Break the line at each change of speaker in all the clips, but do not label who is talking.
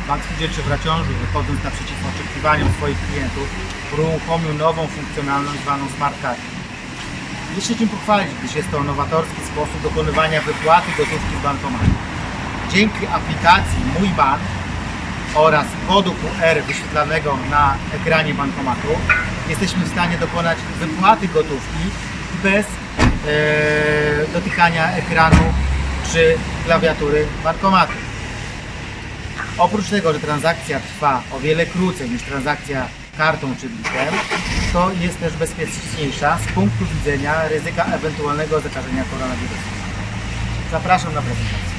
Bank Spółdzielczy w Raciążu, wychodząc naprzeciw oczekiwaniom swoich klientów, uruchomił nową funkcjonalność zwaną Smart Card. Jest się czym pochwalić, gdyż jest to nowatorski sposób dokonywania wypłaty gotówki z bankomatu. Dzięki aplikacji Mój Bank oraz kodu QR wyświetlanego na ekranie bankomatu jesteśmy w stanie dokonać wypłaty gotówki bez dotykania ekranu czy klawiatury bankomatu. Oprócz tego, że transakcja trwa o wiele krócej niż transakcja kartą czy blikiem, to jest też bezpieczniejsza z punktu widzenia ryzyka ewentualnego zakażenia koronawirusem. Zapraszam na prezentację.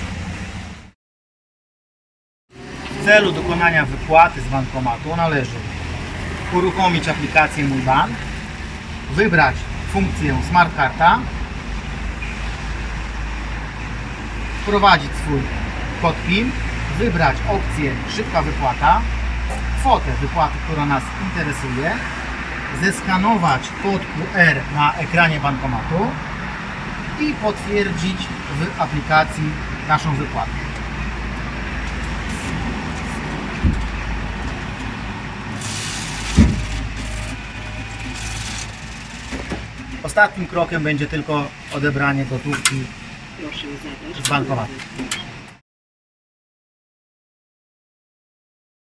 W celu dokonania wypłaty z bankomatu należy uruchomić aplikację Mój Bank, wybrać funkcję Smart Karta, wprowadzić swój kod PIN, wybrać opcję Szybka Wypłata, kwotę wypłaty, która nas interesuje, zeskanować kod QR na ekranie bankomatu i potwierdzić w aplikacji naszą wypłatę. Ostatnim krokiem będzie tylko odebranie gotówki z bankomatu.